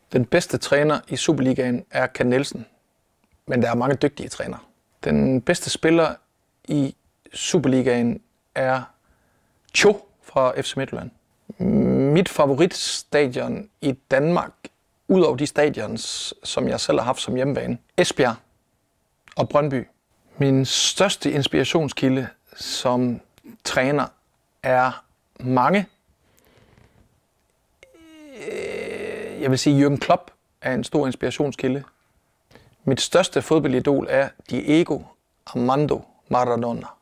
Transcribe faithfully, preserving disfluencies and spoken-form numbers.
Den bedste træner i Superligaen er Ken Nielsen, men der er mange dygtige trænere. Den bedste spiller i Superligaen er Cho fra F C Midtjylland. Mit favoritstadion i Danmark, ud over de stadions, som jeg selv har haft som hjemmebane, Esbjerg og Brøndby. Min største inspirationskilde som træner er mange. Jeg vil sige, Jürgen Klopp er en stor inspirationskilde. Mit største fodboldidol er Diego Armando Maradona.